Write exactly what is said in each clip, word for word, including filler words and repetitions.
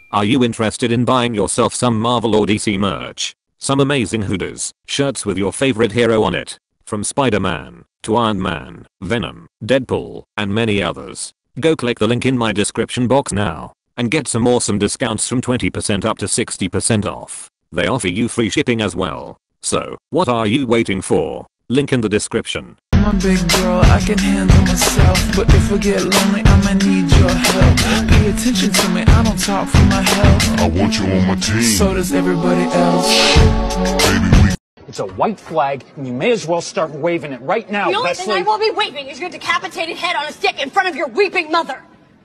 Are you interested in buying yourself some Marvel or D C merch? Some amazing hoodies, shirts with your favorite hero on it, from Spider-Man to Iron Man, Venom, Deadpool, and many others. Go click the link in my description box now and get some awesome discounts from twenty percent up to sixty percent off. They offer you free shipping as well. So, what are you waiting for? Link in the description. I'm a big girl, I can handle myself, but if I get lonely, I'ma need your help. Pay attention to me, I don't talk for my health. I want you on my team. So does everybody else. Baby, we It's a white flag, and you may as well start waving it right now, The only Leslie. thing I will be waving is your decapitated head on a stick in front of your weeping mother.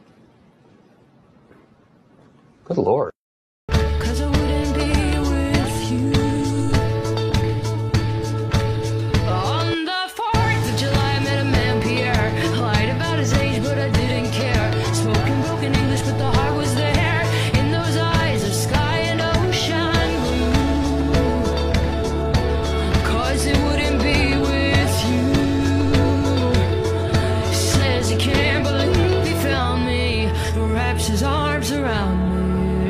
Good Lord. Cause I wouldn't be with you. On the fourth of July I met a man, Pierre. Lied about his age, but I didn't care. Spoken broken English, but the heart was there. In those eyes of sky and ocean blue. Cause it wouldn't be with you. Says he can't believe he found me. Wraps his arms around me.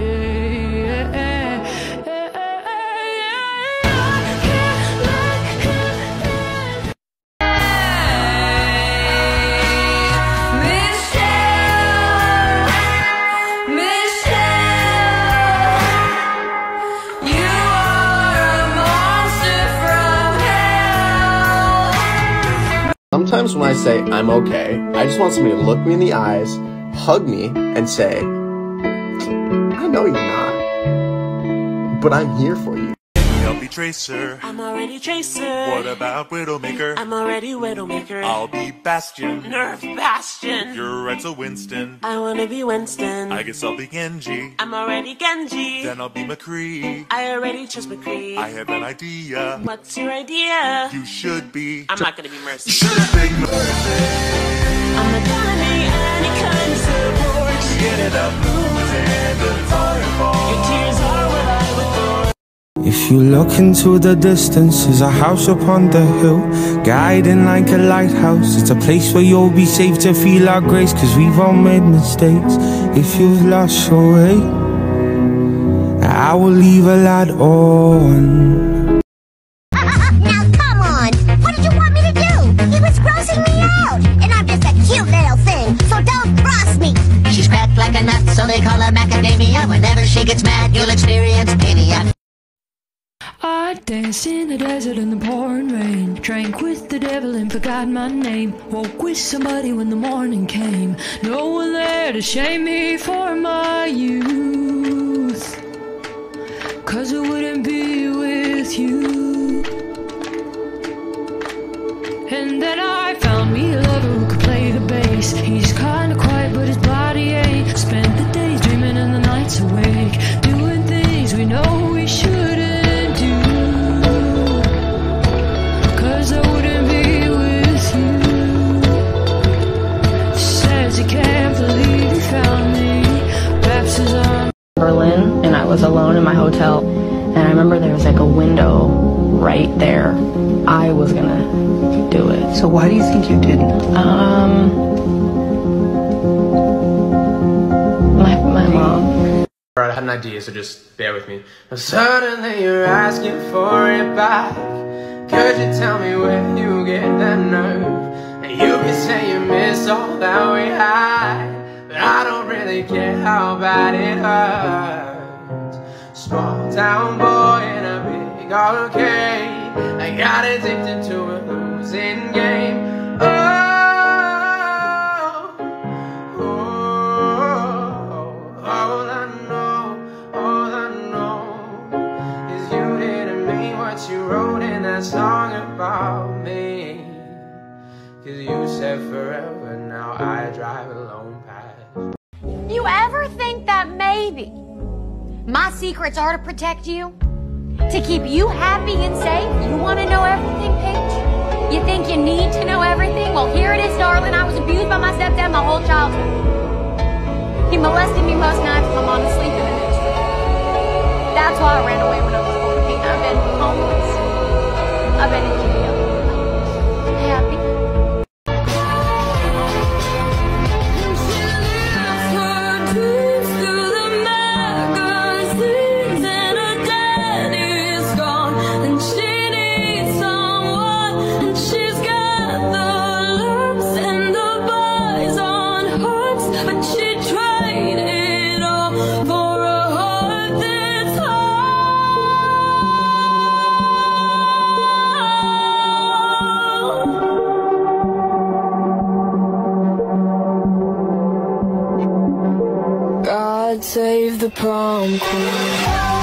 Sometimes when I say I'm okay, I just want somebody to look me in the eyes, hug me, and say, I know you're not, but I'm here for you. I'll be Tracer. I'm already Tracer. What about Widowmaker? I'm already Widowmaker. I'll be Bastion. Nerf Bastion. You're Edsel Winston. I wanna be Winston. I guess I'll be Genji. I'm already Genji. Then I'll be McCree. I already chose McCree. I have an idea. What's your idea? You should be. I'm not gonna be Mercy. You should have been Mercy. I'm not gonna need any kind of support. You ended up losing the toilet. Your tears are what I would pour. If you look into the distance, there's a house upon the hill, guiding like a lighthouse. It's a place where you'll be safe to feel our grace, cause we've all made mistakes. If you've lost your way, I will leave a light on. Now come on, what did you want me to do? He was grossing me out, and I'm just a cute little thing, so don't cross me. She's cracked like a nut, so they call her macadamia. Whenever she gets mad, you'll experience mania. I danced in the desert in the pouring rain, drank with the devil and forgot my name. Woke with somebody when the morning came, no one there to shame me for my youth. Cause I wouldn't be with you. And then I found me a lover who could play the bass. He's kinda quiet but his body ain't. Spent the days dreaming and the nights awake, doing things we know we shouldn't. Berlin, and I was alone in my hotel, and I remember there was like a window right there. I was gonna do it. So why do you think you didn't? Um, my, my mom. Alright, I had an idea, so just bear with me. Suddenly you're asking for it back. Could you tell me where you get that nerve? And you can say you miss all that we had, but I don't really care how bad it hurts. Small town boy in a big arcade, I got addicted to a losing game. Oh, oh, oh, all I know, all I know is you didn't mean what you wrote in that song about me. Cause you said forever, now I drive alone past. You ever think that maybe my secrets are to protect you? To keep you happy and safe? You want to know everything, Paige? You think you need to know everything? Well, here it is, darling. I was abused by my stepdad my whole childhood. He molested me most nights when I'm on asleep in the newsroom. That's why I ran away when I was fourteen. I've been homeless. I've been in jail. Happy. Through the mud. God save the prom queen.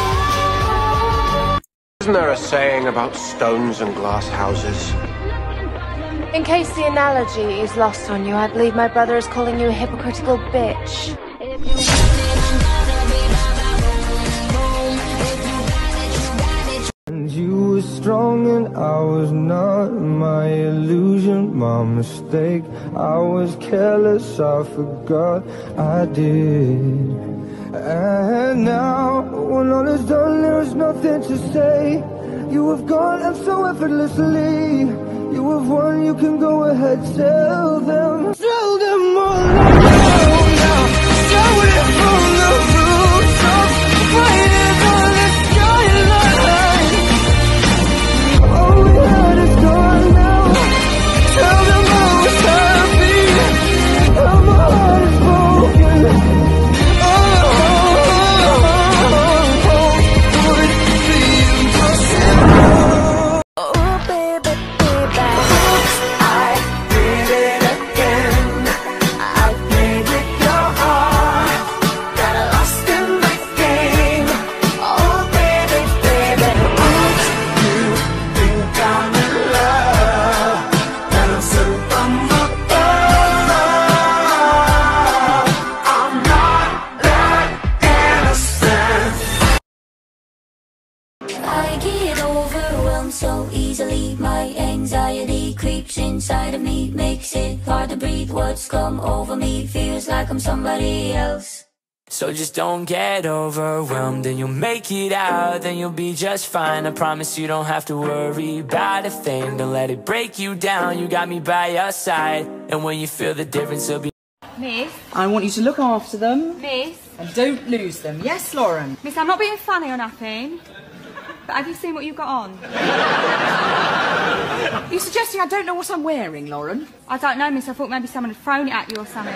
Isn't there a saying about stones and glass houses? In case the analogy is lost on you, I believe my brother is calling you a hypocritical bitch. And you were strong and I was not. My illusion, my mistake. I was careless, I forgot I did. And now, when all is done, there is nothing to say. You have gone and so effortlessly. You have won, you can go ahead, tell them. Tell them all I know now. Shout it from the rooftops. Fight it on the skyline. All we had is gone now. Tell them I was happy. And my heart is broken. Oh, would be impossible. Oh, baby, baby. I did it again. I played with your heart. Got lost in the game. Oh, baby, baby. You think I'm in love? Dancing from above. I'm not that innocent. I get overwhelmed so easily. My anxiety creeps inside of me, makes it hard to breathe. What's come over me feels like I'm somebody else. So just don't get overwhelmed and you'll make it out, then you'll be just fine. I promise you don't have to worry about a thing. Don't let it break you down, you got me by your side. And when you feel the difference, it'll be Miss? I want you to look after them. Miss? And don't lose them. Yes, Lauren? Miss, I'm not being funny or nothing. But have you seen what you've got on? You're suggesting I don't know what I'm wearing, Lauren? I don't know, Miss. I thought maybe someone had thrown it at you or something.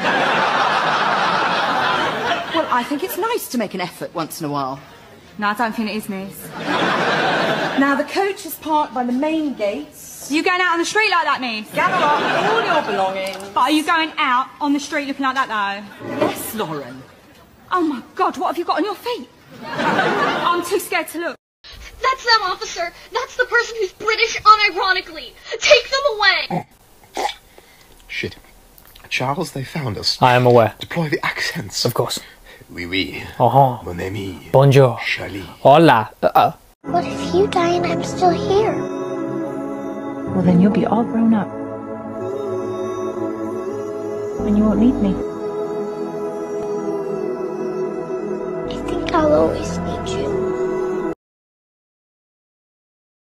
Well, I think it's nice to make an effort once in a while. No, I don't think it is, Miss. Now, the coach is parked by the main gates. Are you going out on the street like that, Miss? Gather up all your belongings. But are you going out on the street looking like that, though? Yes, Lauren. Oh, my God, what have you got on your feet? I'm too scared to look. That's them, officer. That's the person who's British unironically. Take them away. Shit. Charles, they found us. I am aware. Deploy the accents. Of course. Oui, oui. Uh-huh. Mon ami. Bonjour. Charlie. Hola. Uh-uh. What if you die and I'm still here? Well, then you'll be all grown up. And you won't need me. I think I'll always